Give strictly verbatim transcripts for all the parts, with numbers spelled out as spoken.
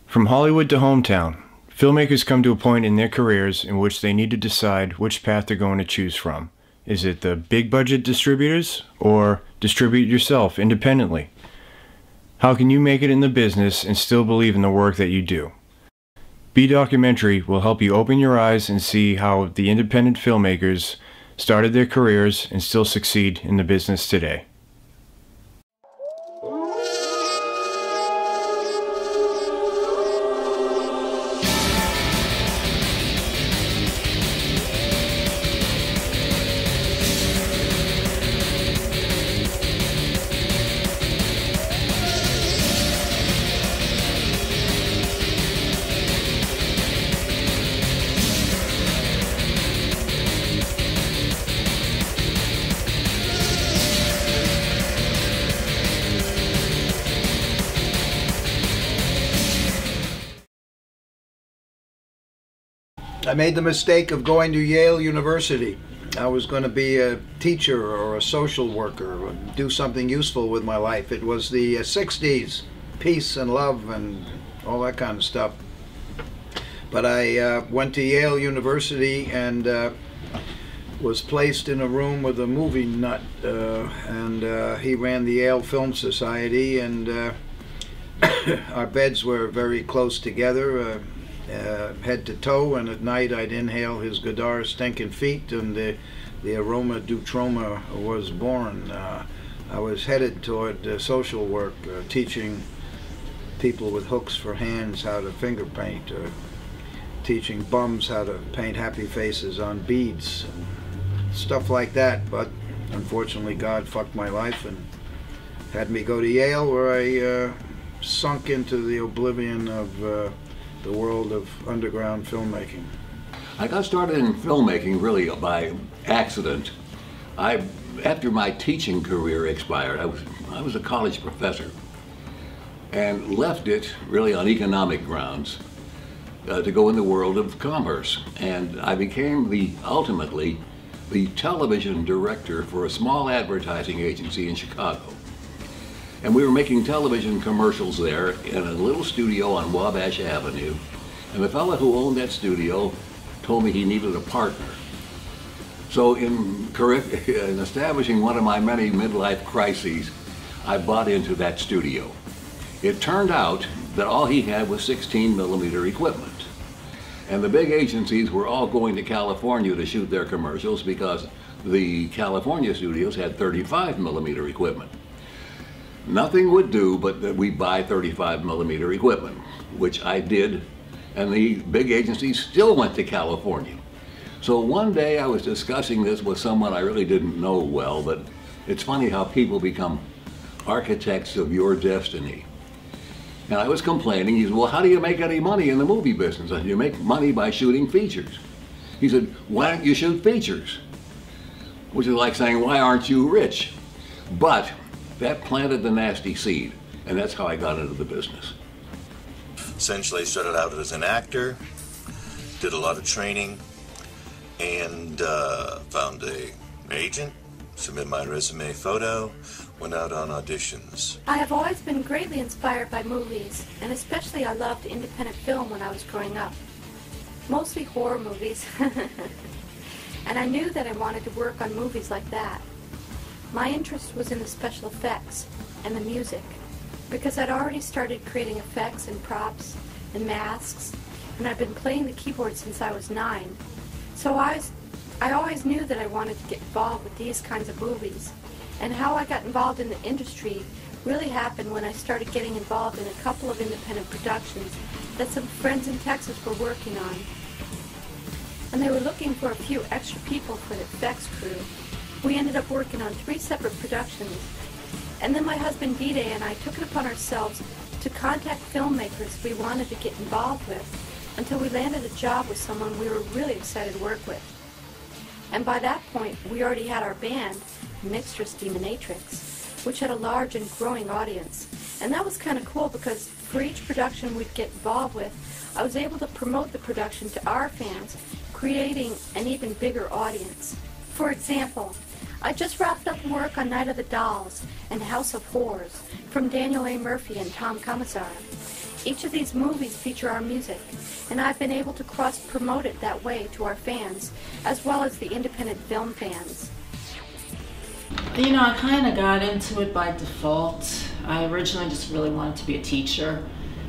From Hollywood to hometown, filmmakers come to a point in their careers in which they need to decide which path they're going to choose from. Is it the big budget distributors or distribute yourself independently? How can you make it in the business and still believe in the work that you do? B Documentary will help you open your eyes and see how the independent filmmakers started their careers and still succeed in the business today. I made the mistake of going to Yale University. I was going to be a teacher or a social worker, or do something useful with my life. It was the sixties, peace and love and all that kind of stuff. But I uh, went to Yale University and uh, was placed in a room with a movie nut, uh, and uh, he ran the Yale Film Society, and uh, our beds were very close together. Uh, Uh, head to toe, and at night I'd inhale his Godard stinking feet, and the, the aroma du trauma was born. Uh, I was headed toward uh, social work, uh, teaching people with hooks for hands how to finger paint, or teaching bums how to paint happy faces on beads, and stuff like that. But unfortunately God fucked my life and had me go to Yale, where I uh, sunk into the oblivion of uh, the world of underground filmmaking. I got started in filmmaking really by accident. I, after my teaching career expired, I was, I was a college professor and left it really on economic grounds uh, to go in the world of commerce. And I became the, ultimately, the television director for a small advertising agency in Chicago. And we were making television commercials there in a little studio on Wabash Avenue. And the fellow who owned that studio told me he needed a partner. So in, in establishing one of my many midlife crises, I bought into that studio. It turned out that all he had was sixteen millimeter equipment. And the big agencies were all going to California to shoot their commercials because the California studios had thirty-five millimeter equipment. Nothing would do but that we buy thirty-five millimeter equipment, which I did, and the big agencies still went to California. So one day I was discussing this with someone I really didn't know well, but it's funny how people become architects of your destiny. And I was complaining. He said, well, how do you make any money in the movie business? I said, you make money by shooting features. He said, why don't you shoot features? Which is like saying, why aren't you rich? But that planted the nasty seed, and that's how I got into the business. Essentially started out as an actor, did a lot of training, and uh, found a, an agent, submitted my resume photo, went out on auditions. I have always been greatly inspired by movies, and especially I loved independent film when I was growing up. Mostly horror movies. And I knew that I wanted to work on movies like that. My interest was in the special effects and the music, because I'd already started creating effects and props and masks, and I've been playing the keyboard since I was nine. So I, was, I always knew that I wanted to get involved with these kinds of movies. And how I got involved in the industry really happened when I started getting involved in a couple of independent productions that some friends in Texas were working on. And they were looking for a few extra people for the effects crew. We ended up working on three separate productions, and then my husband D-Day and I took it upon ourselves to contact filmmakers we wanted to get involved with until we landed a job with someone we were really excited to work with. And by that point, we already had our band, Mixtress Demonatrix, which had a large and growing audience. And that was kind of cool because for each production we'd get involved with, I was able to promote the production to our fans, creating an even bigger audience. For example, I just wrapped up work on Night of the Dolls and House of Horrors from Daniel A. Murphy and Tom Commissar. Each of these movies feature our music, and I've been able to cross-promote it that way to our fans, as well as the independent film fans. You know, I kind of got into it by default. I originally just really wanted to be a teacher,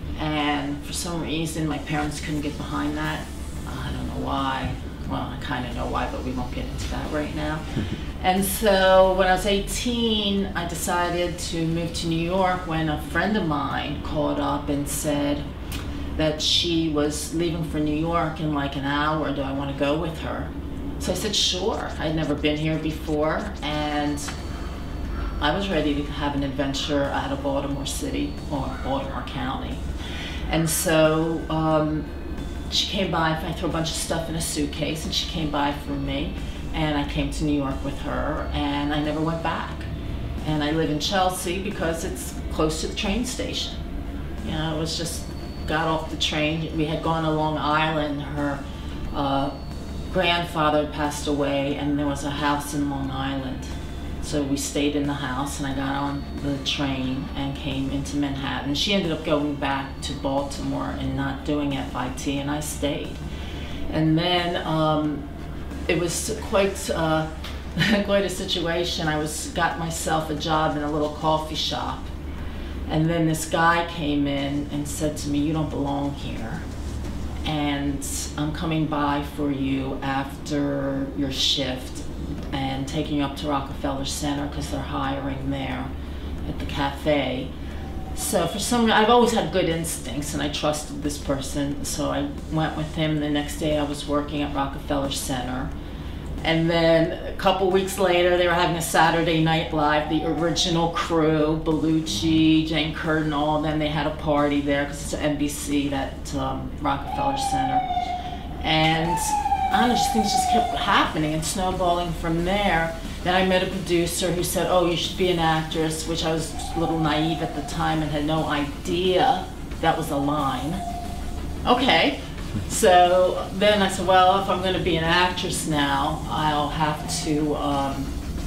and for some reason my parents couldn't get behind that. I don't know why. Well, I kind of know why, but we won't get into that right now. And so when I was eighteen, I decided to move to New York when a friend of mine called up and said that she was leaving for New York in like an hour. Do I want to go with her? So I said, sure. I'd never been here before, and I was ready to have an adventure out of Baltimore City or Baltimore County. And so um, she came by. I threw a bunch of stuff in a suitcase, and she came by for me. And I came to New York with her, and I never went back. And I live in Chelsea because it's close to the train station. You know, it was just, got off the train. We had gone to Long Island. Her uh, grandfather had passed away, and there was a house in Long Island. So we stayed in the house, and I got on the train and came into Manhattan. She ended up going back to Baltimore and not doing F I T, and I stayed. And then, um, it was quite uh, quite a situation. I was got myself a job in a little coffee shop, and then this guy came in and said to me, "You don't belong here, and I'm coming by for you after your shift and taking you up to Rockefeller Center because they're hiring there at the cafe." So for some reason, I've always had good instincts, and I trusted this person, so I went with him. The next day I was working at Rockefeller Center. And then a couple weeks later, they were having a Saturday Night Live, the original crew, Bellucci, Jane Curtin, all of them. They had a party there because it's N B C, that um, Rockefeller Center. And I don't know, just things just kept happening and snowballing from there. Then I met a producer who said, "Oh, you should be an actress," which I was a little naive at the time and had no idea that was a line. Okay. So then I said, well, if I'm going to be an actress now, I'll have to um,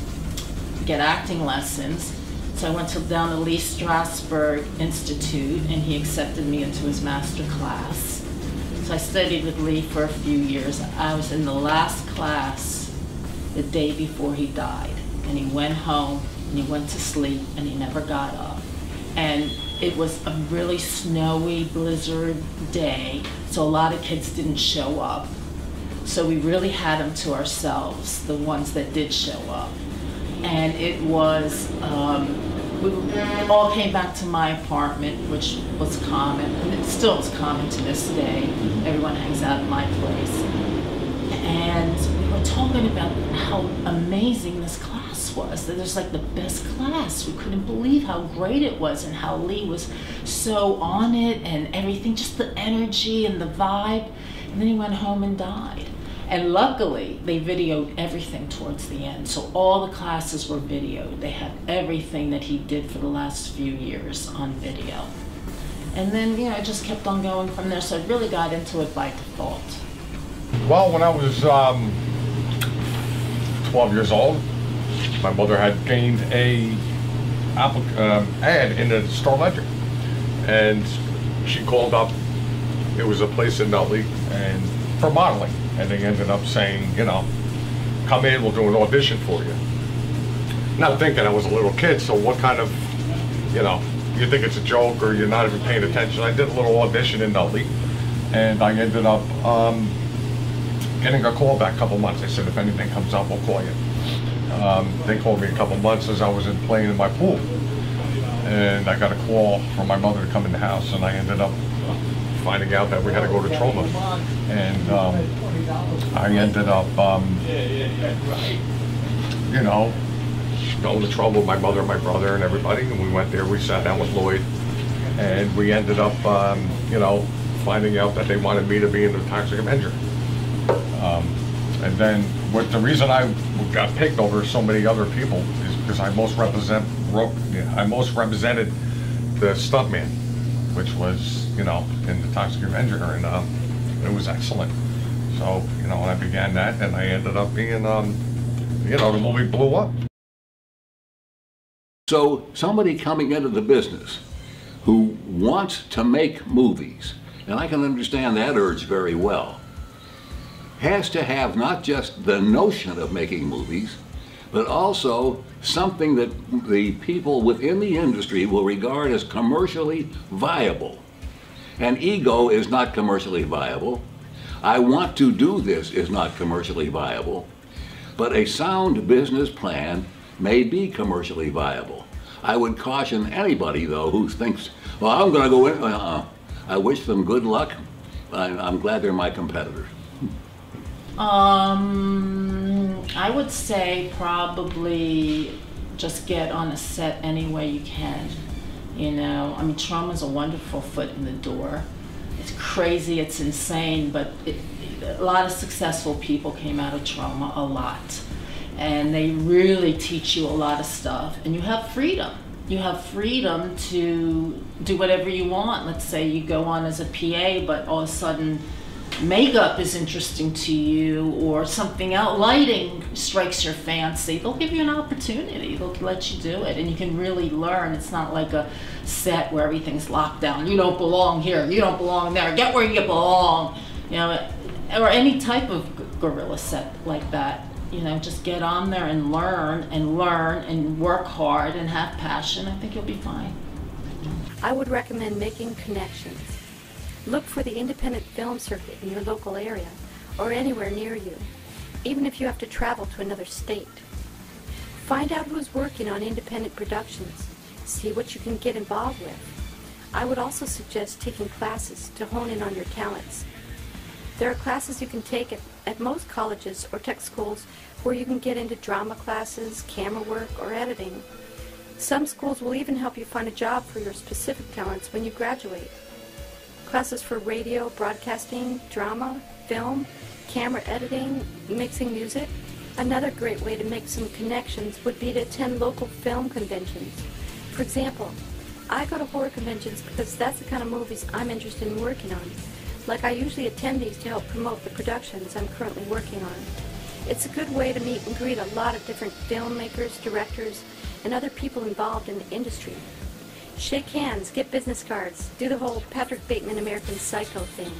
get acting lessons. So I went to, down to Lee Strasberg Institute, and he accepted me into his master class. So I studied with Lee for a few years. I was in the last class the day before he died, and he went home and he went to sleep and he never got up. And it was a really snowy blizzard day, so a lot of kids didn't show up. So we really had them to ourselves, the ones that did show up. And it was, um, we all came back to my apartment, which was common, and it still is common to this day. Everyone hangs out at my place. And we were talking about how amazing this class was, that it was like the best class. We couldn't believe how great it was and how Lee was so on it and everything, just the energy and the vibe. And then he went home and died. And luckily, they videoed everything towards the end. So all the classes were videoed. They had everything that he did for the last few years on video. And then, you know, I just kept on going from there. So I really got into it by default. Well, when I was um, twelve years old, my mother had gained a um, ad in the Star Ledger, and she called up. It was a place in Nutley, and for modeling, and they ended up saying, you know, come in, we'll do an audition for you. Not thinking I was a little kid, so what kind of, you know, you think it's a joke or you're not even paying attention. I did a little audition in Nutley, and I ended up um, getting a call back a couple months. They said, if anything comes up, we'll call you. Um, they called me a couple months as I was in playing in my pool, and I got a call from my mother to come in the house, and I ended up finding out that we had to go to trauma, and um, I ended up, um, you know, going to trauma with my mother, my brother, and everybody, and we went there. We sat down with Lloyd, and we ended up, um, you know, finding out that they wanted me to be in the Toxic Avenger. Um, and then, what the reason I got picked over so many other people is because I most represent, I most represented the stuntman, which was, you know, in the Toxic Avenger, and uh, it was excellent. So, you know, I began that, and I ended up being, um, you know, the movie blew up. So somebody coming into the business who wants to make movies, and I can understand that urge very well, has to have not just the notion of making movies, but also something that the people within the industry will regard as commercially viable. And ego is not commercially viable. I want to do this is not commercially viable. But a sound business plan may be commercially viable. I would caution anybody, though, who thinks, well, I'm going to go in. Uh-uh. I wish them good luck. I'm, I'm glad they're my competitors. Um, I would say probably just get on a set any way you can. You know, I mean, Trauma's a wonderful foot in the door. It's crazy, it's insane, but it, a lot of successful people came out of Trauma, a lot. And they really teach you a lot of stuff. And you have freedom. You have freedom to do whatever you want. Let's say you go on as a P A, but all of a sudden makeup is interesting to you, or something else, lighting strikes your fancy. They'll give you an opportunity. They'll let you do it, and you can really learn. It's not like a set where everything's locked down. You don't belong here. You don't belong there. Get where you belong. You know, or any type of guerrilla set like that. You know, just get on there and learn and learn and work hard and have passion. I think you'll be fine. I would recommend making connections. Look for the independent film circuit in your local area or anywhere near you, even if you have to travel to another state. Find out who's working on independent productions. See what you can get involved with. I would also suggest taking classes to hone in on your talents. There are classes you can take at, at most colleges or tech schools where you can get into drama classes, camera work, or editing. Some schools will even help you find a job for your specific talents when you graduate. Classes for radio, broadcasting, drama, film, camera editing, mixing music. Another great way to make some connections would be to attend local film conventions. For example, I go to horror conventions because that's the kind of movies I'm interested in working on. Like, I usually attend these to help promote the productions I'm currently working on. It's a good way to meet and greet a lot of different filmmakers, directors, and other people involved in the industry. Shake hands, get business cards, do the whole Patrick Bateman American Psycho thing.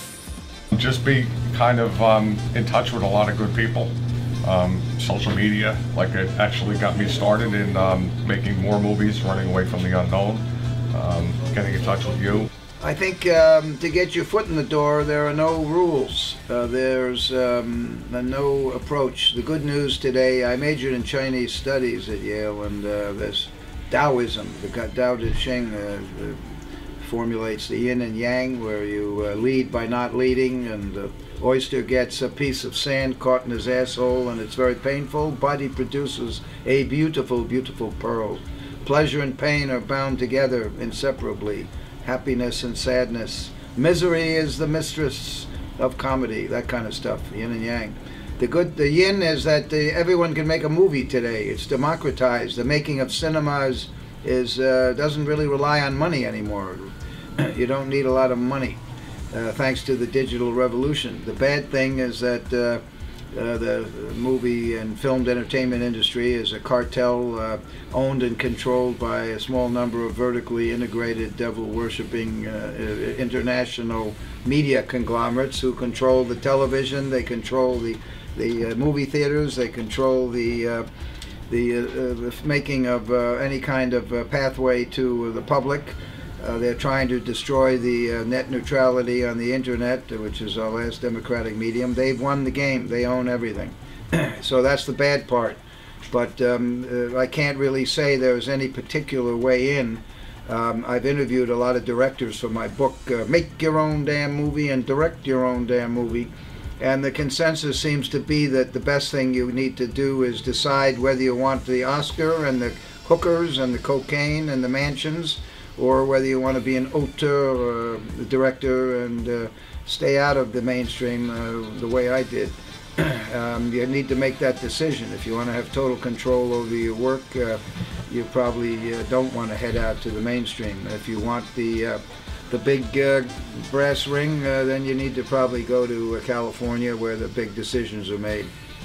Just be kind of um, in touch with a lot of good people. Um, social media, like it actually got me started in um, making more movies, running away from the unknown, um, getting in touch with you. I think um, to get your foot in the door, there are no rules. Uh, there's um, no approach. The good news today, I majored in Chinese studies at Yale, and uh, there's Taoism. The Tao Te Ching uh, uh, formulates the yin and yang, where you uh, lead by not leading, and the oyster gets a piece of sand caught in his asshole, and it's very painful, but he produces a beautiful, beautiful pearl. Pleasure and pain are bound together inseparably. Happiness and sadness. Misery is the mistress of comedy, that kind of stuff, yin and yang. The good, the yin is that uh, everyone can make a movie today. It's democratized. The making of cinema is, is uh, doesn't really rely on money anymore. You don't need a lot of money, uh, thanks to the digital revolution. The bad thing is that uh, uh, the movie and filmed entertainment industry is a cartel uh, owned and controlled by a small number of vertically integrated, devil-worshipping uh, international media conglomerates who control the television, they control the, the uh, movie theaters, they control the, uh, the, uh, the making of uh, any kind of uh, pathway to the public. Uh, they're trying to destroy the uh, net neutrality on the internet, which is our last democratic medium. They've won the game. They own everything. So that's the bad part. But um, uh, I can't really say there's any particular way in. Um, I've interviewed a lot of directors for my book, uh, Make Your Own Damn Movie and Direct Your Own Damn Movie. And the consensus seems to be that the best thing you need to do is decide whether you want the Oscar and the hookers and the cocaine and the mansions, or whether you want to be an auteur or a director and uh, stay out of the mainstream uh, the way I did. um, you need to make that decision. If you want to have total control over your work, uh, you probably uh, don't want to head out to the mainstream. If you want the uh, the big uh, brass ring, uh, then you need to probably go to uh, California, where the big decisions are made.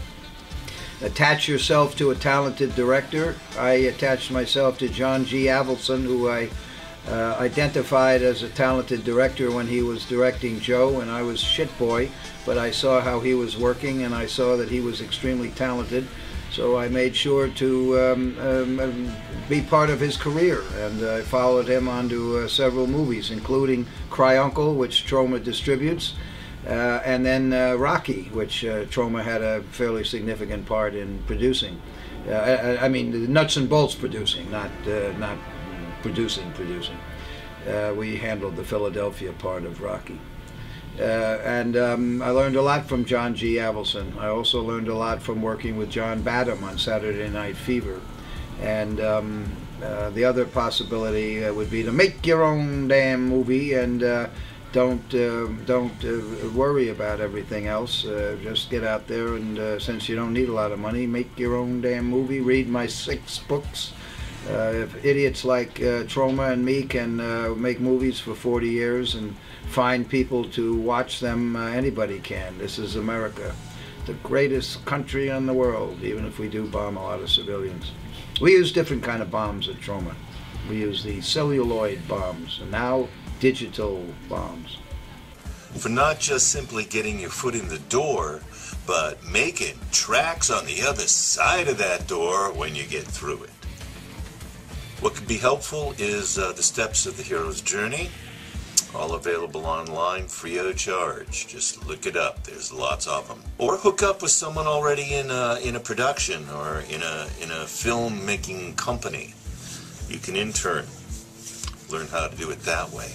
Attach yourself to a talented director. I attached myself to John G. Avildsen, who I uh, identified as a talented director when he was directing Joe, and I was shit boy, but I saw how he was working, and I saw that he was extremely talented. So I made sure to um, um, be part of his career, and I followed him onto uh, several movies, including Cry Uncle, which Troma distributes, uh, and then uh, Rocky, which uh, Troma had a fairly significant part in producing. Uh, I, I mean, the nuts and bolts producing, not uh, not producing, producing. Uh, we handled the Philadelphia part of Rocky. Uh, and um, I learned a lot from John G. Avildsen. I also learned a lot from working with John Badham on Saturday Night Fever. And um, uh, the other possibility uh, would be to make your own damn movie and uh, don't uh, don't uh, worry about everything else. Uh, just get out there and uh, since you don't need a lot of money, make your own damn movie. Read my six books. Uh, if idiots like uh, Troma and me can uh, make movies for forty years and find people to watch them, uh, anybody can. This is America, the greatest country in the world, even if we do bomb a lot of civilians. We use different kind of bombs at Troma. We use the celluloid bombs, and now digital bombs. For not just simply getting your foot in the door, but making tracks on the other side of that door when you get through it. What can be helpful is uh, the steps of the hero's journey, all available online free of charge. Just look it up. There's lots of them. Or hook up with someone already in a, in a production or in a in a film-making company. You can intern, learn how to do it that way.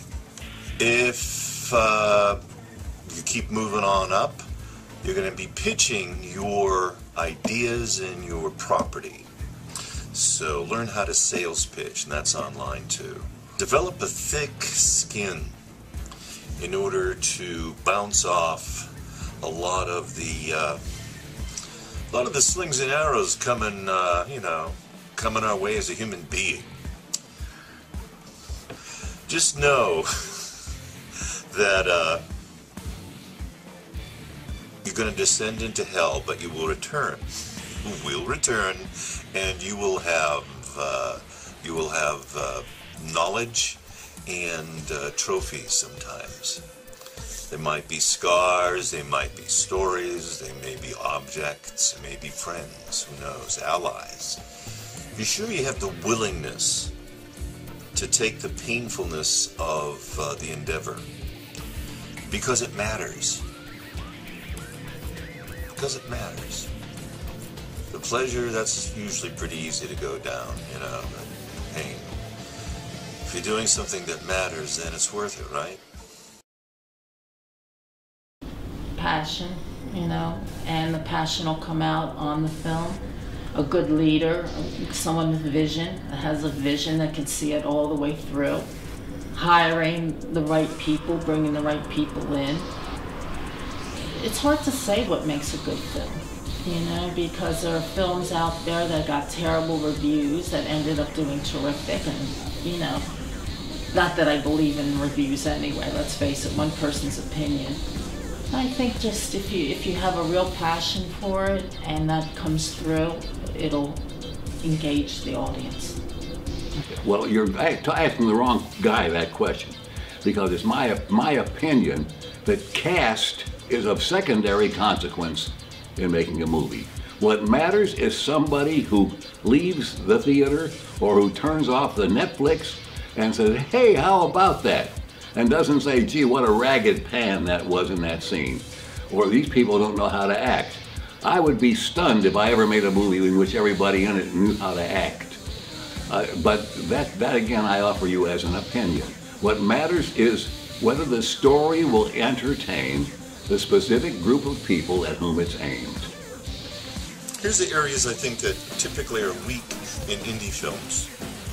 If uh, you keep moving on up, you're going to be pitching your ideas and your property. So learn how to sales pitch, and that's online too. Develop a thick skin in order to bounce off a lot of the uh, a lot of the slings and arrows coming, uh, you know, coming our way as a human being. Just know that uh, you're going to descend into hell, but you will return. You will return, and you will have uh, you will have uh, knowledge and uh, trophies sometimes. There might be scars, they might be stories, they may be objects, they may be friends, who knows, allies. Be sure you have the willingness to take the painfulness of uh, the endeavor, because it matters. Because it matters. The pleasure, that's usually pretty easy to go down, you know, but pain. If you're doing something that matters, then it's worth it, right? Passion, you know, and the passion will come out on the film. A good leader, someone with vision, that has a vision that can see it all the way through. Hiring the right people, bringing the right people in. It's hard to say what makes a good film, you know, because there are films out there that got terrible reviews that ended up doing terrific, and, you know, not that I believe in reviews anyway, let's face it, one person's opinion. I think just if you if you have a real passion for it and that comes through, it'll engage the audience. Well, you're asking the wrong guy that question, because it's my my opinion that cast is of secondary consequence in making a movie. What matters is somebody who leaves the theater or who turns off the Netflix and says, "Hey, how about that?" and doesn't say, "Gee, what a ragged pan that was in that scene," or "These people don't know how to act." I would be stunned if I ever made a movie in which everybody in it knew how to act. Uh, but that, that again, I offer you as an opinion. What matters is whether the story will entertain the specific group of people at whom it's aimed. Here's the areas I think that typically are weak in indie films.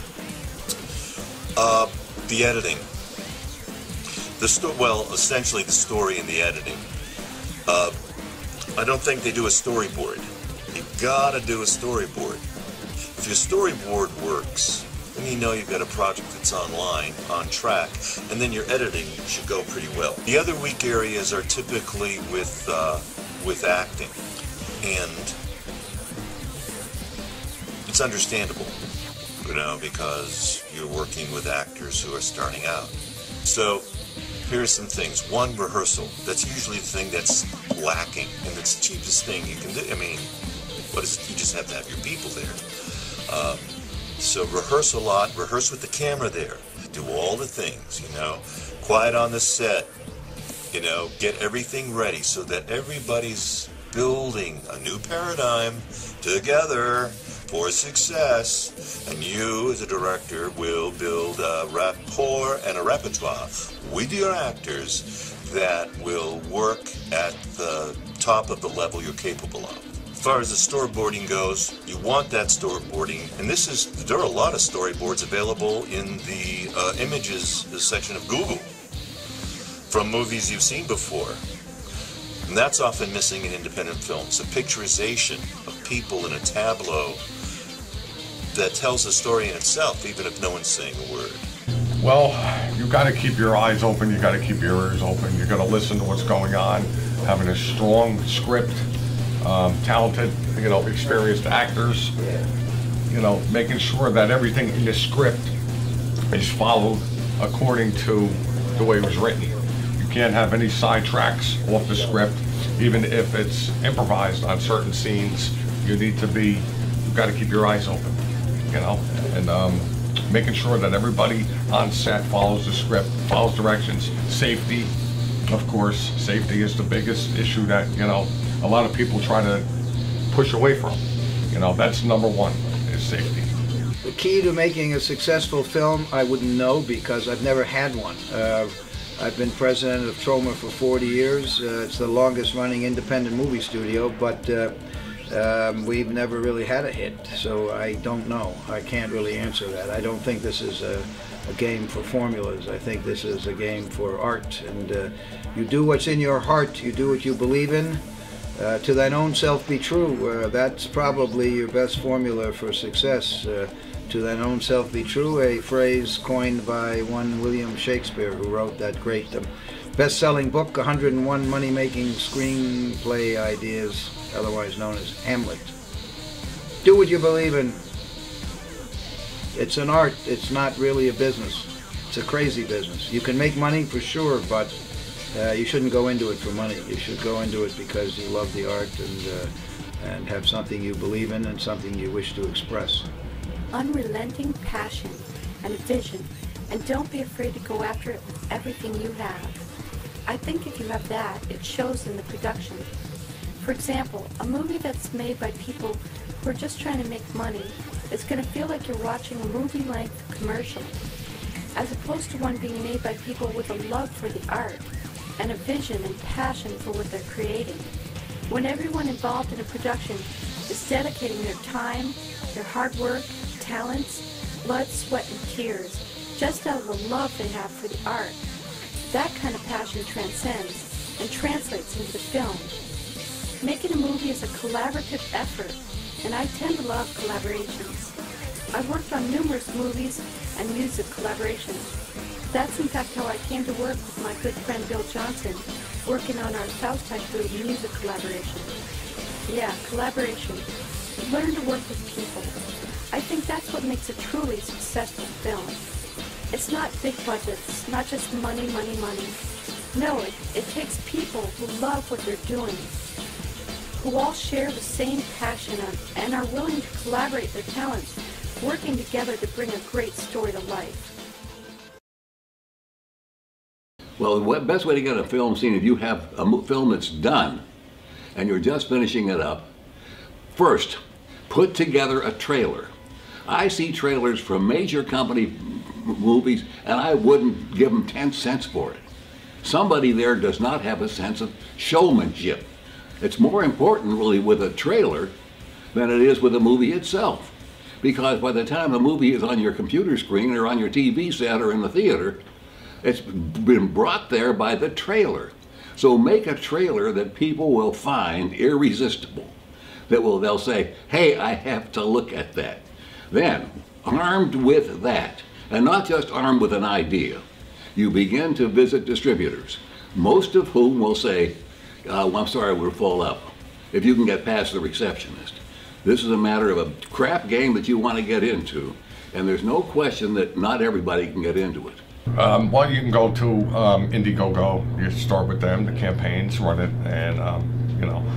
Uh, the editing. The sto well, essentially the story and the editing. Uh, I don't think they do a storyboard. You gotta do a storyboard. If your storyboard works, then you know you've got a project that's online, on track, and then your editing should go pretty well. The other weak areas are typically with uh, with acting, and it's understandable. you know, because you're working with actors who are starting out. So here's some things. One, rehearsal. That's usually the thing that's lacking, and it's the cheapest thing you can do. I mean, what is it? You just have to have your people there. Um, so rehearse a lot. Rehearse with the camera there. Do all the things, you know. Quiet on the set. You know, get everything ready so that everybody's building a new paradigm together for success, and you as a director will build a rapport and a repertoire with your actors that will work at the top of the level you're capable of. As far as the storyboarding goes, you want that storyboarding, and this is, there are a lot of storyboards available in the uh, images section of Google from movies you've seen before. And that's often missing in independent films, a picturization of people in a tableau that tells a story in itself, even if no one's saying a word. Well, you got to keep your eyes open, you got to keep your ears open, you got to listen to what's going on, having a strong script, um, talented, you know, experienced actors, you know, making sure that everything in the script is followed according to the way it was written. You can't have any sidetracks off the script, even if it's improvised on certain scenes. You need to be, you've got to keep your eyes open, you know, and um, making sure that everybody on set follows the script, follows directions. Safety, of course, safety is the biggest issue that, you know, a lot of people try to push away from. You know, that's number one, is safety. The key to making a successful film, I wouldn't know because I've never had one. Uh, I've been president of Troma for forty years. Uh, it's the longest running independent movie studio, but uh, um, we've never really had a hit, so I don't know. I can't really answer that. I don't think this is a, a game for formulas. I think this is a game for art, and uh, you do what's in your heart, you do what you believe in. Uh, to thine own self be true. Uh, that's probably your best formula for success. Uh, To thine own self be true, a phrase coined by one William Shakespeare, who wrote that great um, best-selling book, one hundred and one Money-Making Screenplay Ideas, otherwise known as Hamlet. Do what you believe in. It's an art, it's not really a business. It's a crazy business. You can make money for sure, but uh, you shouldn't go into it for money. You should go into it because you love the art and, uh, and have something you believe in and something you wish to express. Unrelenting passion and a vision, and don't be afraid to go after it with everything you have. I think if you have that, it shows in the production. For example, a movie that's made by people who are just trying to make money is going to feel like you're watching a movie-length commercial, as opposed to one being made by people with a love for the art and a vision and passion for what they're creating. When everyone involved in a production is dedicating their time, their hard work, talents, blood, sweat, and tears, just out of the love they have for the art. That kind of passion transcends and translates into the film. Making a movie is a collaborative effort, and I tend to love collaborations. I've worked on numerous movies and music collaborations. That's in fact how I came to work with my good friend Bill Johnson, working on our South Side Food music collaboration. Yeah, collaboration. Learn to work with people. I think that's what makes a truly successful film. It's not big budgets, not just money, money, money. No, it, it takes people who love what they're doing, who all share the same passion and are willing to collaborate their talents, working together to bring a great story to life. Well, the best way to get a film seen, if you have a film that's done and you're just finishing it up, first, put together a trailer. I see trailers from major company movies and I wouldn't give them ten cents for it. Somebody there does not have a sense of showmanship. It's more important really with a trailer than it is with the movie itself. Because by the time the movie is on your computer screen or on your T V set or in the theater, it's been brought there by the trailer. So make a trailer that people will find irresistible. That will, they'll say, hey, I have to look at that. Then, armed with that, and not just armed with an idea, you begin to visit distributors, most of whom will say, uh, well, I'm sorry, we're full up, if you can get past the receptionist. This is a matter of a crap game that you want to get into. And there's no question that not everybody can get into it. Um, well, you can go to um, Indiegogo. You start with them, the campaigns, run it, and um, you know,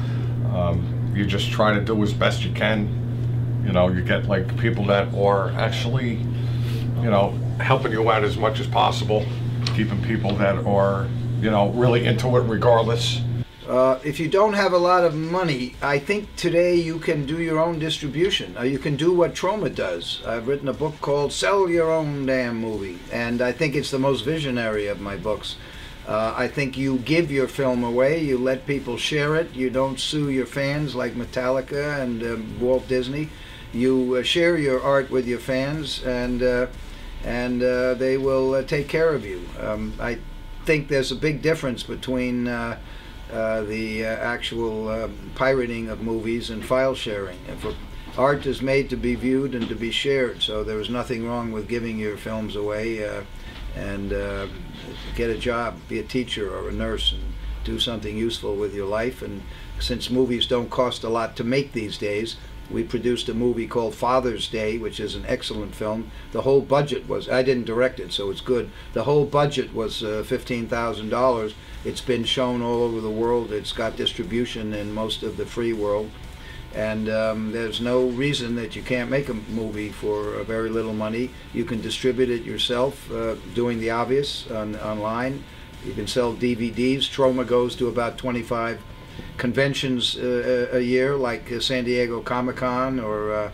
um, you just try to do as best you can. You know, you get like people that are actually, you know, helping you out as much as possible, keeping people that are, you know, really into it regardless. Uh, if you don't have a lot of money, I think today you can do your own distribution. Uh, you can do what Troma does. I've written a book called Sell Your Own Damn Movie, and I think it's the most visionary of my books. Uh, I think you give your film away, you let people share it, you don't sue your fans like Metallica and um, Walt Disney. You uh, share your art with your fans, and, uh, and uh, they will uh, take care of you. Um, I think there's a big difference between uh, Uh, the uh, actual uh, pirating of movies and file sharing. And for, art is made to be viewed and to be shared, so there is nothing wrong with giving your films away uh, and uh, get a job, be a teacher or a nurse, and do something useful with your life. And since movies don't cost a lot to make these days, we produced a movie called Father's Day, which is an excellent film. The whole budget was, I didn't direct it, so it's good. The whole budget was uh, fifteen thousand dollars. It's been shown all over the world. It's got distribution in most of the free world. And um, there's no reason that you can't make a movie for a very little money. You can distribute it yourself, uh, doing the obvious on, online. You can sell D V Ds. Troma goes to about twenty-five conventions uh, a year, like uh, San Diego Comic-Con or uh,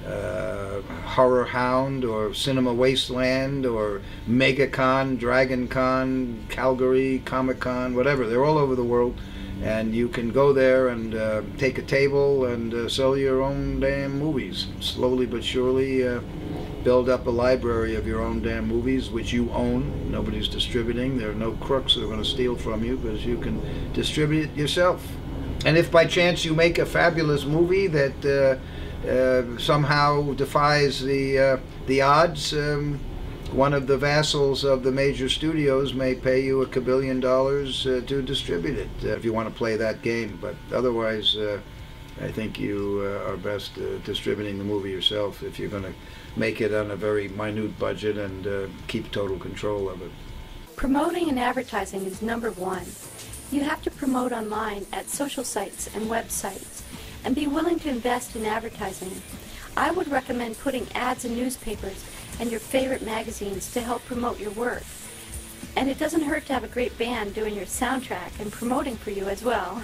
uh, Horror Hound or Cinema Wasteland or MegaCon, Dragon Con, Calgary Comic-Con, whatever. They're all over the world, and you can go there and uh, take a table and uh, sell your own damn movies. Slowly but surely uh, build up a library of your own damn movies, which you own. Nobody's distributing. There are no crooks that are going to steal from you, because you can distribute it yourself. And if by chance you make a fabulous movie that uh, uh, somehow defies the uh, the odds, um, one of the vassals of the major studios may pay you a kabillion dollars uh, to distribute it, uh, if you want to play that game. But otherwise, uh, I think you uh, are best uh, distributing the movie yourself if you're going to make it on a very minute budget and uh, keep total control of it. Promoting and advertising is number one. You have to promote online at social sites and websites and be willing to invest in advertising. I would recommend putting ads in newspapers and your favorite magazines to help promote your work. And it doesn't hurt to have a great band doing your soundtrack and promoting for you as well.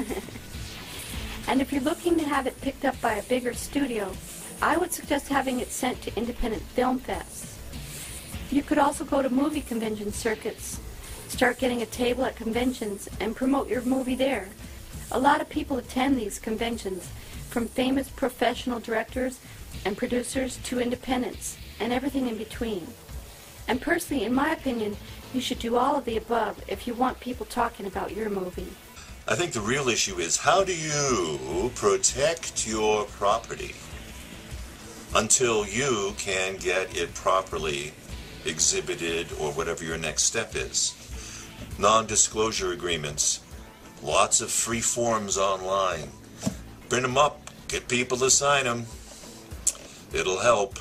And if you're looking to have it picked up by a bigger studio, I would suggest having it sent to independent film fests. You could also go to movie convention circuits, start getting a table at conventions, and promote your movie there. A lot of people attend these conventions, from famous professional directors and producers to independents, and everything in between. And personally, in my opinion, you should do all of the above if you want people talking about your movie. I think the real issue is, how do you protect your property until you can get it properly exhibited, or whatever your next step is? Non-disclosure agreements, lots of free forms online. Print them up, get people to sign them. It'll help.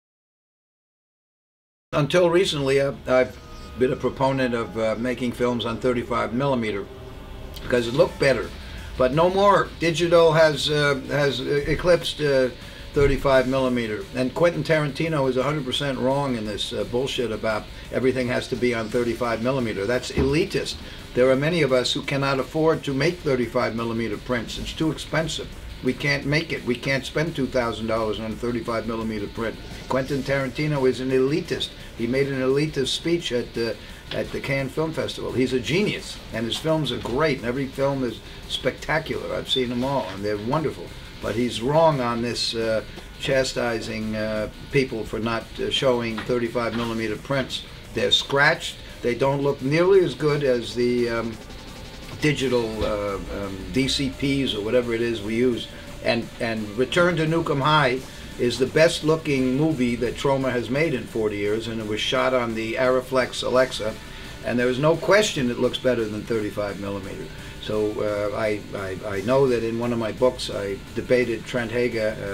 Until recently, uh, I've been a proponent of uh, making films on thirty-five millimeter because it looked better, but no more. Digital has uh, has eclipsed uh, thirty-five millimeter, and Quentin Tarantino is one hundred percent wrong in this uh, bullshit about everything has to be on thirty-five millimeter. That's elitist. There are many of us who cannot afford to make thirty-five millimeter prints. It's too expensive. We can't make it. We can't spend two thousand dollars on a thirty-five millimeter print. Quentin Tarantino is an elitist. He made an elitist speech at the at the Cannes Film Festival. He's a genius, and his films are great, and every film is spectacular. I've seen them all, and they're wonderful. But he's wrong on this uh, chastising uh, people for not uh, showing thirty-five millimeter prints. They're scratched. They don't look nearly as good as the um, digital uh, um, D C Ps or whatever it is we use. And, and Return to Nukem High is the best looking movie that Troma has made in forty years, and it was shot on the Arriflex Alexa, and there is no question it looks better than thirty-five millimeter. So uh, I, I, I know that in one of my books I debated Trent Haga uh,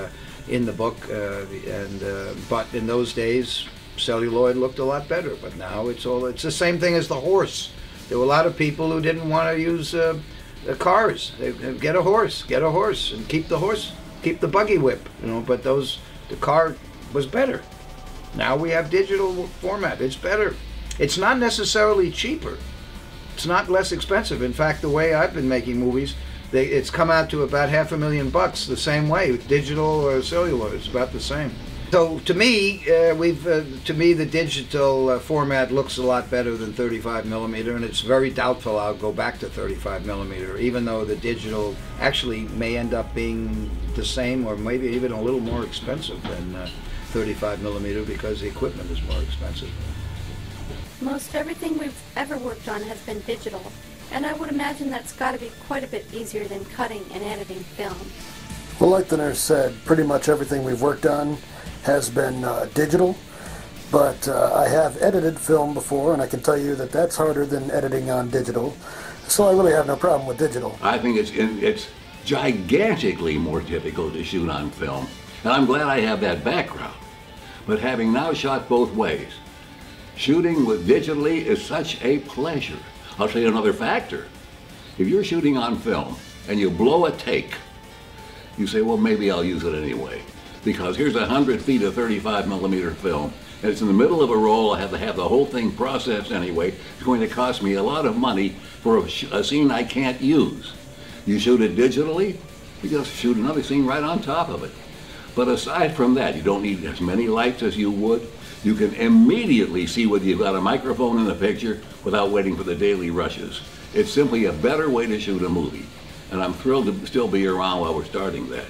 in the book, uh, and uh, but in those days, celluloid looked a lot better. But now it's all it's the same thing as the horse. There were a lot of people who didn't want to use uh, uh, cars. They, they get a horse, get a horse, and keep the horse, keep the buggy whip. You know, but those the car was better. Now we have digital format. It's better. It's not necessarily cheaper. It's not less expensive. In fact, the way I've been making movies, they, it's come out to about half a million bucks the same way, digital or celluloid. It's about the same. So to me, uh, we've uh, to me the digital uh, format looks a lot better than thirty-five millimeter, and it's very doubtful I'll go back to thirty-five millimeter, even though the digital actually may end up being the same or maybe even a little more expensive than uh, thirty-five millimeter because the equipment is more expensive. Most everything we've ever worked on has been digital, and I would imagine that's got to be quite a bit easier than cutting and editing film. Well, like the nurse said, pretty much everything we've worked on has been uh, digital, but uh, I have edited film before, and I can tell you that that's harder than editing on digital, so I really have no problem with digital. I think it's, it's gigantically more difficult to shoot on film, and I'm glad I have that background. But having now shot both ways, shooting with digitally is such a pleasure. I'll tell you another factor. If you're shooting on film and you blow a take, you say, well, maybe I'll use it anyway. Because here's a hundred feet of thirty-five millimeter film, and it's in the middle of a roll. I have to have the whole thing processed anyway. It's going to cost me a lot of money for a, a scene I can't use. You shoot it digitally, you just shoot another scene right on top of it. But aside from that, you don't need as many lights as you would. You can immediately see whether you've got a microphone in the picture without waiting for the daily rushes. It's simply a better way to shoot a movie. And I'm thrilled to still be around while we're starting that.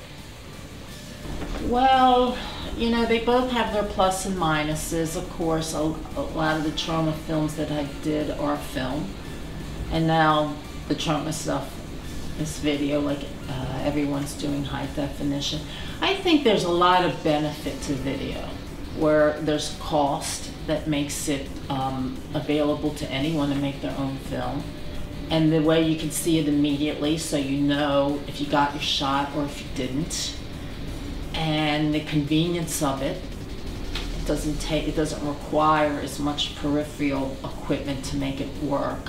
Well, you know, they both have their plus and minuses. Of course, a, a lot of the Troma films that I did are film. And now the Troma stuff is video, like uh, everyone's doing high definition. I think there's a lot of benefit to video, where there's cost that makes it um, available to anyone to make their own film. And the way you can see it immediately, so you know if you got your shot or if you didn't. And the convenience of it, it doesn't take, it doesn't require as much peripheral equipment to make it work.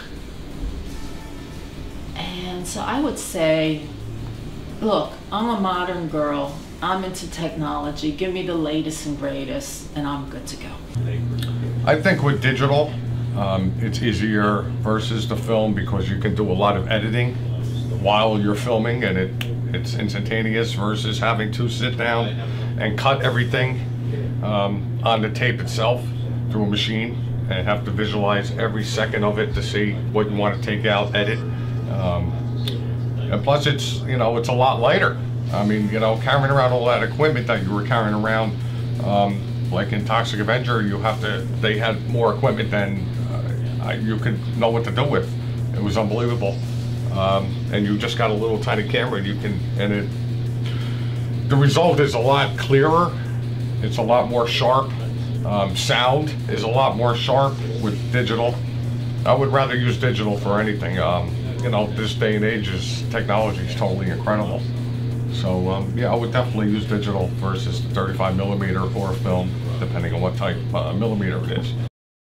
And so I would say, look, I'm a modern girl. I'm into technology. Give me the latest and greatest, and I'm good to go. I think with digital, um, it's easier versus the film because you can do a lot of editing while you're filming, and it it's instantaneous versus having to sit down and cut everything um, on the tape itself through a machine and have to visualize every second of it to see what you want to take out, edit. Um, and plus, it's you know it's a lot lighter. I mean, you know, carrying around all that equipment that you were carrying around, um, like in Toxic Avenger, you have to. They had more equipment than uh, you could know what to do with. It was unbelievable. Um, and you just got a little tiny camera, and you can, and it, the result is a lot clearer. It's a lot more sharp. Um, sound is a lot more sharp with digital. I would rather use digital for anything. Um, you know, this day and age is technology is totally incredible. So um, yeah, I would definitely use digital versus the thirty-five millimeter or film, depending on what type uh, millimeter it is.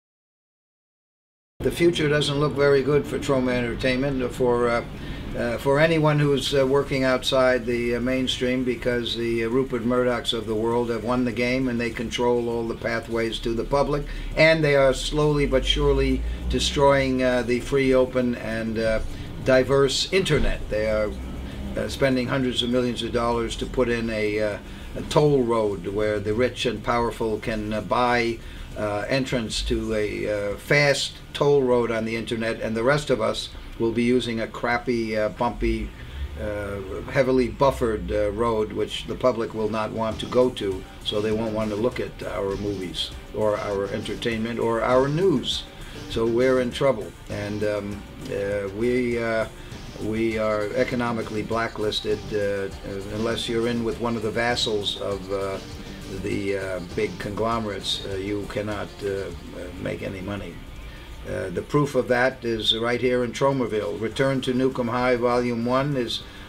The future doesn't look very good for Troma Entertainment, for uh, uh, for anyone who's uh, working outside the uh, mainstream, because the uh, Rupert Murdochs of the world have won the game and they control all the pathways to the public, and they are slowly but surely destroying uh, the free, open, and uh, diverse internet. They are uh, spending hundreds of millions of dollars to put in a, uh, a toll road where the rich and powerful can uh, buy Uh, entrance to a uh, fast toll road on the internet, and the rest of us will be using a crappy, uh, bumpy, uh, heavily buffered uh, road which the public will not want to go to, so they won't want to look at our movies or our entertainment or our news. So we're in trouble, and um, uh, we uh, we are economically blacklisted uh, unless you're in with one of the vassals of uh, the uh, big conglomerates. Uh, you cannot uh, make any money. Uh, the proof of that is right here in Tromaville. Return to Newcomb High Volume one is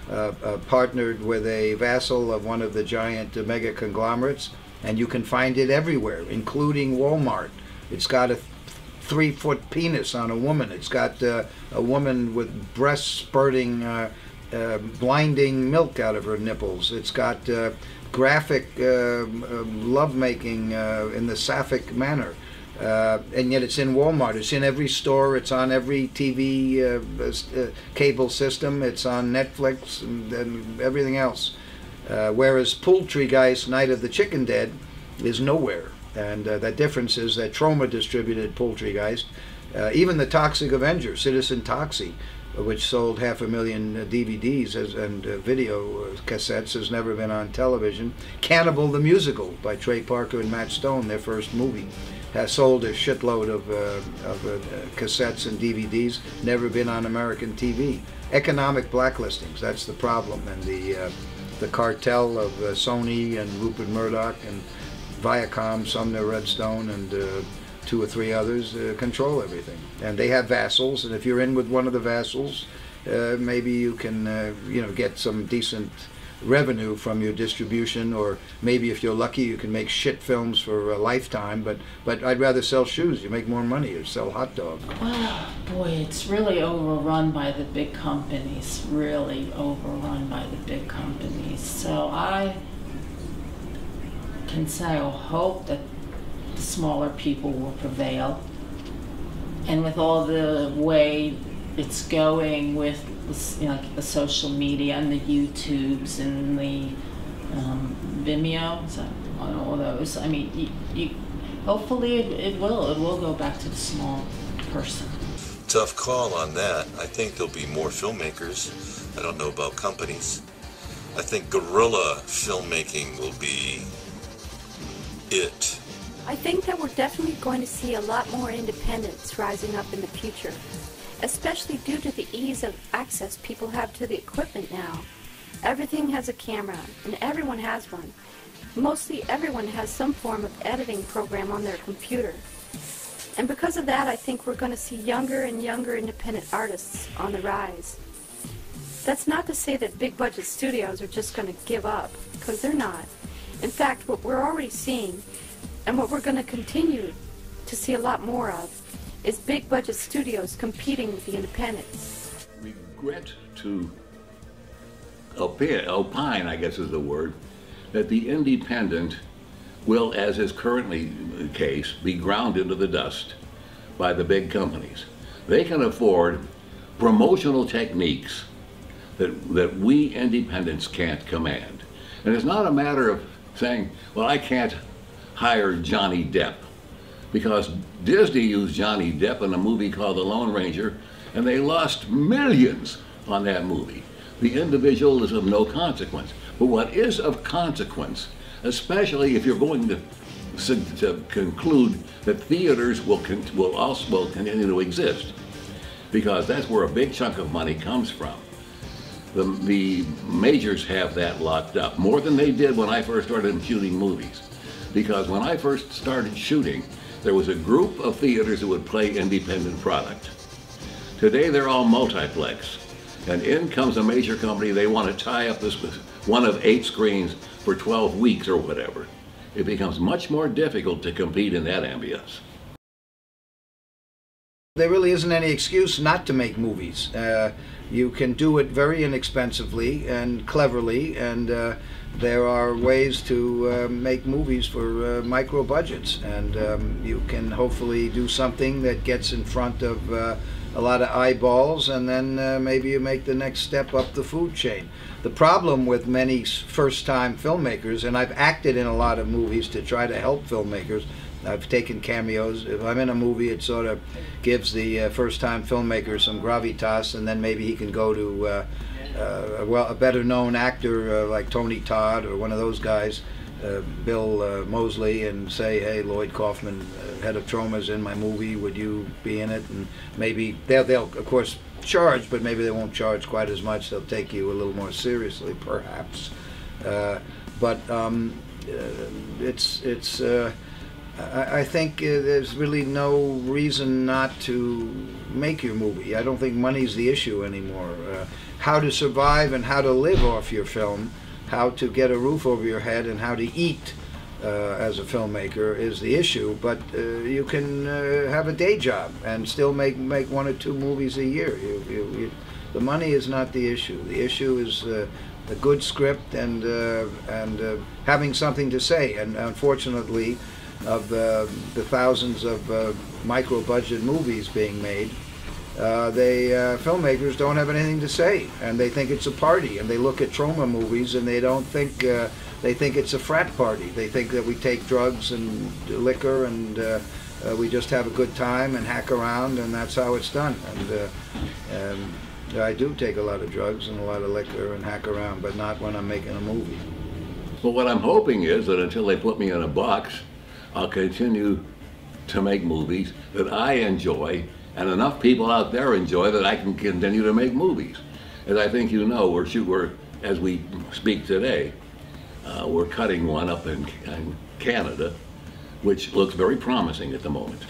uh, uh, partnered with a vassal of one of the giant uh, mega conglomerates, and you can find it everywhere, including Walmart. It's got a th three-foot penis on a woman. It's got uh, a woman with breasts spurting uh, uh, blinding milk out of her nipples. It's got uh, graphic uh, uh, lovemaking uh, in the sapphic manner. Uh, and yet it's in Walmart. It's in every store. It's on every T V uh, uh, cable system. It's on Netflix and, and everything else. Uh, whereas Poultrygeist Night of the Chicken Dead is nowhere. And uh, that difference is that Troma distributed Poultrygeist. Uh, even the Toxic Avenger, Citizen Toxie, which sold half a million uh, D V Ds as, and uh, video uh, cassettes, has never been on television. Cannibal the Musical by Trey Parker and Matt Stone, their first movie, has sold a shitload of, uh, of uh, cassettes and D V Ds, never been on American T V. Economic blacklistings, that's the problem. And the, uh, the cartel of uh, Sony and Rupert Murdoch and Viacom, Sumner Redstone, and uh, two or three others uh, control everything. And they have vassals, and if you're in with one of the vassals, uh, maybe you can uh, you know, get some decent revenue from your distribution, or maybe if you're lucky you can make shit films for a lifetime, but but I'd rather sell shoes. You make more money, or sell hot dogs. Well, boy, it's really overrun by the big companies, really overrun by the big companies. So I can say I hope that the smaller people will prevail. And with all the way it's going with, you know, like the social media and the YouTubes and the um, Vimeo, so on all those, I mean, you, you, hopefully it, it will. It will go back to the small person. Tough call on that. I think there'll be more filmmakers. I don't know about companies. I think guerrilla filmmaking will be it. I think that we're definitely going to see a lot more independence rising up in the future, especially due to the ease of access people have to the equipment now. Everything has a camera, and everyone has one. Mostly everyone has some form of editing program on their computer. And because of that, I think we're going to see younger and younger independent artists on the rise. That's not to say that big budget studios are just going to give up, because they're not. In fact, what we're already seeing, and what we're going to continue to see a lot more of, is big budget studios competing with the independents. Regret to opine, opine, I guess is the word, that the independent will, as is currently the case, be ground into the dust by the big companies. They can afford promotional techniques that, that we independents can't command. And it's not a matter of saying, well, I can't hire Johnny Depp, because Disney used Johnny Depp in a movie called The Lone Ranger, and they lost millions on that movie. The individual is of no consequence. But what is of consequence, especially if you're going to, to conclude that theaters will, con will also will continue to exist, because that's where a big chunk of money comes from. The, the majors have that locked up, more than they did when I first started shooting movies. Because when I first started shooting, there was a group of theaters that would play independent product. Today they're all multiplex. And in comes a major company, they want to tie up this with one of eight screens for twelve weeks or whatever. It becomes much more difficult to compete in that ambience. There really isn't any excuse not to make movies. Uh, you can do it very inexpensively and cleverly, and uh, there are ways to uh, make movies for uh, micro budgets, and um, you can hopefully do something that gets in front of uh, a lot of eyeballs, and then uh, maybe you make the next step up the food chain. The problem with many first-time filmmakers, and I've acted in a lot of movies to try to help filmmakers, I've taken cameos. If I'm in a movie, it sort of gives the uh, first-time filmmaker some gravitas, and then maybe he can go to uh, uh, a, well, a better-known actor uh, like Tony Todd or one of those guys, uh, Bill uh, Moseley, and say, hey, Lloyd Kaufman, uh, head of Troma, is in my movie. Would you be in it? And maybe they'll, they'll, of course, charge, but maybe they won't charge quite as much. They'll take you a little more seriously, perhaps. Uh, but um, uh, it's it's. Uh, I, I think uh, there's really no reason not to make your movie. I don't think money's the issue anymore. Uh, how to survive and how to live off your film, how to get a roof over your head and how to eat uh, as a filmmaker is the issue. But uh, you can uh, have a day job and still make, make one or two movies a year. You, you, you, the money is not the issue. The issue is uh, a good script and, uh, and uh, having something to say. And unfortunately, of uh, the thousands of uh, micro-budget movies being made, uh, they uh, filmmakers don't have anything to say, and they think it's a party. And they look at trauma movies, and they don't think uh, they think it's a frat party. They think that we take drugs and liquor, and uh, uh, we just have a good time and hack around, and that's how it's done. And uh, um, I do take a lot of drugs and a lot of liquor and hack around, but not when I'm making a movie. Well, what I'm hoping is that until they put me in a box, I'll continue to make movies that I enjoy and enough people out there enjoy that I can continue to make movies. As I think you know, we're, we're as we speak today, uh, we're cutting one up in, in Canada, which looks very promising at the moment.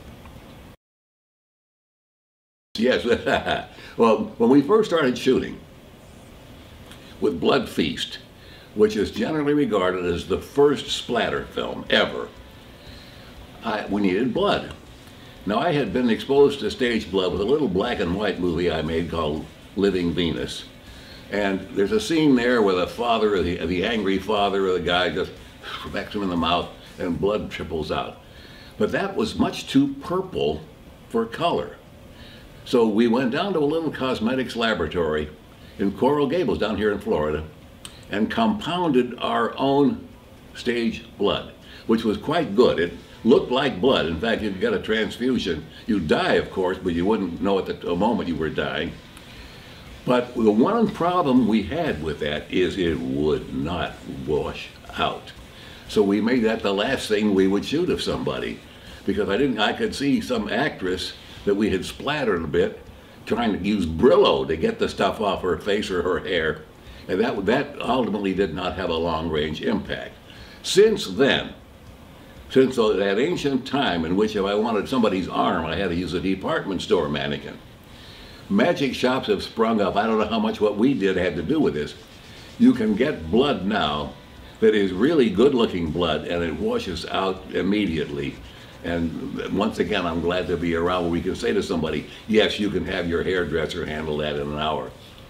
Yes, well, when we first started shooting with Blood Feast, which is generally regarded as the first splatter film ever, I, we needed blood. Now, I had been exposed to stage blood with a little black and white movie I made called Living Venus. And there's a scene there where the father, the, the angry father of the guy just smacks him in the mouth and blood trickles out. But that was much too purple for color. So we went down to a little cosmetics laboratory in Coral Gables down here in Florida and compounded our own stage blood, which was quite good. It looked like blood. In fact, if you got a transfusion, you'd die, of course, but you wouldn't know at the moment you were dying. But the one problem we had with that is it would not wash out. So we made that the last thing we would shoot of somebody, because I didn't. I could see some actress that we had splattered a bit trying to use Brillo to get the stuff off her face or her hair, and that that ultimately did not have a long-range impact. Since then, since that ancient time in which if I wanted somebody's arm, I had to use a department store mannequin, magic shops have sprung up. I don't know how much what we did had to do with this. You can get blood now that is really good-looking blood, and it washes out immediately. And once again, I'm glad to be around where we can say to somebody, yes, you can have your hairdresser handle that in an hour.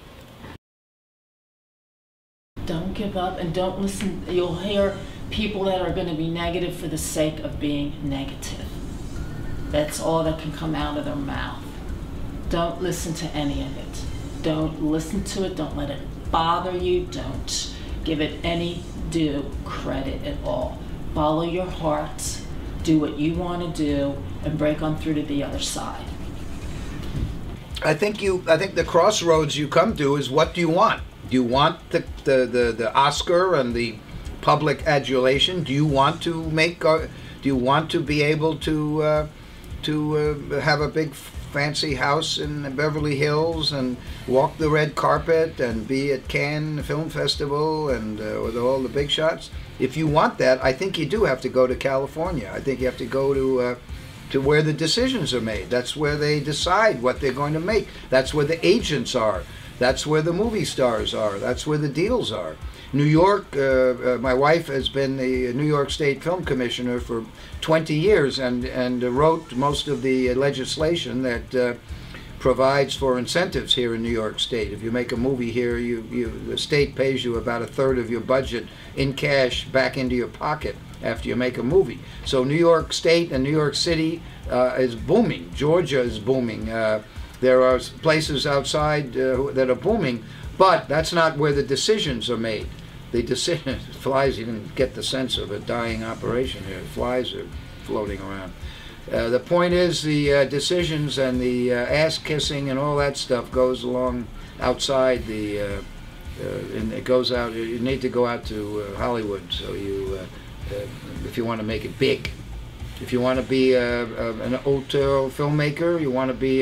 Don't give up and don't listen. You'll hear people that are going to be negative for the sake of being negative. That's all that can come out of their mouth. Don't listen to any of it. Don't listen to it. Don't let it bother you. Don't give it any due credit at all. Follow your heart. Do what you want to do and break on through to the other side. I think you. I think the crossroads you come to is, what do you want? Do you want the the the, the Oscar and the public adulation? Do you want to make? Uh, do you want to be able to uh, to uh, have a big fancy house in Beverly Hills and walk the red carpet and be at Cannes Film Festival and uh, with all the big shots? If you want that, I think you do have to go to California. I think you have to go to uh, to where the decisions are made. That's where they decide what they're going to make. That's where the agents are. That's where the movie stars are. That's where the deals are. New York, uh, uh, my wife has been the New York State Film Commissioner for twenty years and, and uh, wrote most of the legislation that uh, provides for incentives here in New York State. If you make a movie here, you, you, the state pays you about a third of your budget in cash back into your pocket after you make a movie. So New York State and New York City uh, is booming. Georgia is booming. Uh, there are places outside uh, that are booming, but that's not where the decisions are made. The decision, flies, you can get the sense of a dying operation here. Flies are floating around. Uh, the point is, the uh, decisions and the uh, ass kissing and all that stuff goes along outside the, uh, uh, and it goes out. You need to go out to uh, Hollywood. So you, uh, uh, if you want to make it big, if you want to be a, a, an auteur filmmaker, you want to be a,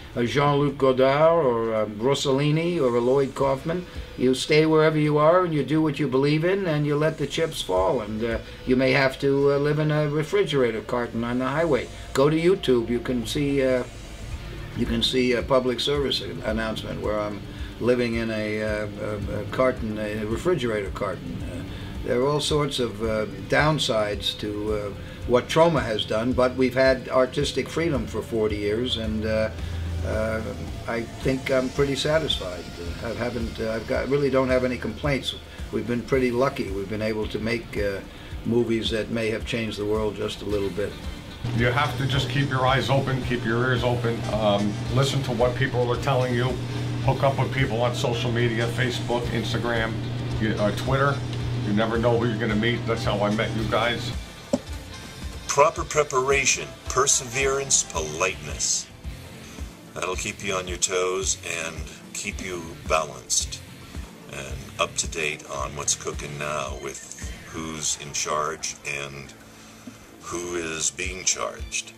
a Jean-Luc Godard or a Rossellini or a Lloyd Kaufman. You stay wherever you are and you do what you believe in and you let the chips fall. And uh, you may have to uh, live in a refrigerator carton on the highway. Go to YouTube. You can see uh, you can see a public service announcement where I'm living in a, uh, a, a carton, a refrigerator carton. Uh, there are all sorts of uh, downsides to uh, what Troma has done, but we've had artistic freedom for forty years, and uh, uh, I think I'm pretty satisfied. Uh, I haven't, uh, I've got, really don't have any complaints. We've been pretty lucky. We've been able to make uh, movies that may have changed the world just a little bit. You have to just keep your eyes open, keep your ears open, um, listen to what people are telling you, hook up with people on social media, Facebook, Instagram, you, uh, Twitter. You never know who you're going to meet. That's how I met you guys. Proper preparation, perseverance, politeness. That'll keep you on your toes and keep you balanced and up to date on what's cooking now with who's in charge and who is being charged.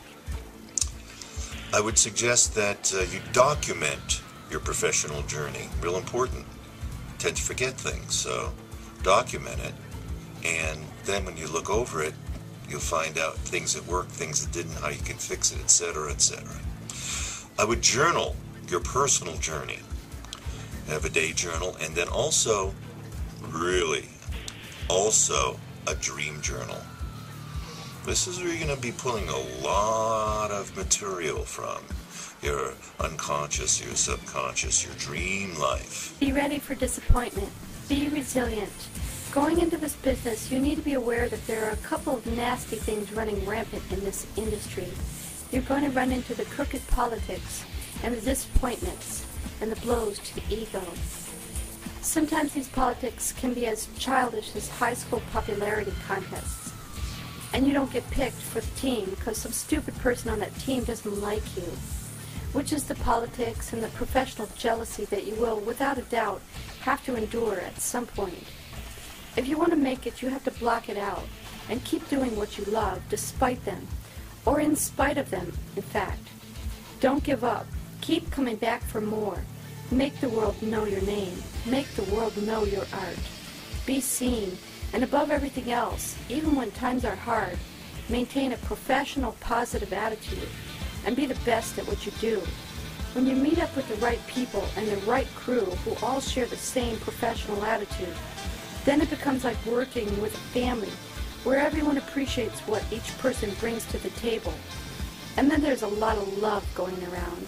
I would suggest that uh, you document your professional journey. Real important. Tend to forget things, so document it, and then when you look over it, you'll find out things that worked, things that didn't, how you can fix it, et cetera, et cetera. I would journal your personal journey. Have a day journal, and then also, really, also a dream journal. This is where you're going to be pulling a lot of material from. Your unconscious, your subconscious, your dream life. Be ready for disappointment. Be resilient. Going into this business, you need to be aware that there are a couple of nasty things running rampant in this industry. You're going to run into the crooked politics and the disappointments and the blows to the ego. Sometimes these politics can be as childish as high school popularity contests. And you don't get picked for the team because some stupid person on that team doesn't like you. Which is the politics and the professional jealousy that you will, without a doubt, have to endure at some point. If you want to make it, you have to block it out and keep doing what you love despite them, or in spite of them, in fact. Don't give up. Keep coming back for more. Make the world know your name. Make the world know your art. Be seen, and above everything else, even when times are hard, maintain a professional, positive attitude. And be the best at what you do. When you meet up with the right people and the right crew who all share the same professional attitude, then it becomes like working with a family where everyone appreciates what each person brings to the table. And then there's a lot of love going around.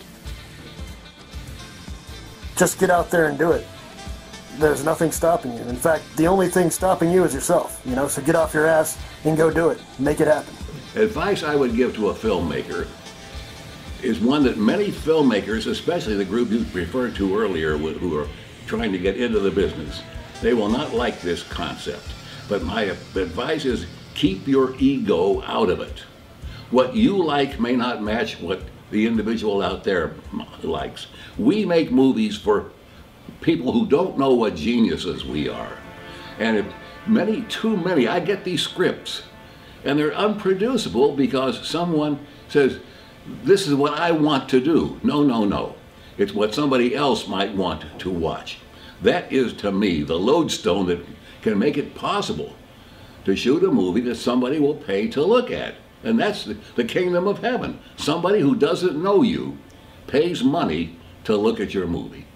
Just get out there and do it. There's nothing stopping you. In fact, the only thing stopping you is yourself. You know, so get off your ass and go do it. Make it happen. Advice I would give to a filmmaker is one that many filmmakers, especially the group you referred to earlier who are trying to get into the business, they will not like this concept. But my advice is keep your ego out of it. What you like may not match what the individual out there likes. We make movies for people who don't know what geniuses we are. And if many, too many, I get these scripts and they're unproducible because someone says, this is what I want to do. No, no, no. It's what somebody else might want to watch. That is, to me, the lodestone that can make it possible to shoot a movie that somebody will pay to look at. And that's the, the kingdom of heaven. Somebody who doesn't know you pays money to look at your movie.